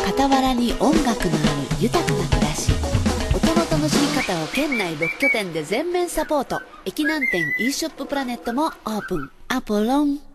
傍らに音楽のある豊かな暮らし。音の楽しみ方を県内6拠点で全面サポート。駅南店 e ショッププラネットもオープン。アポロン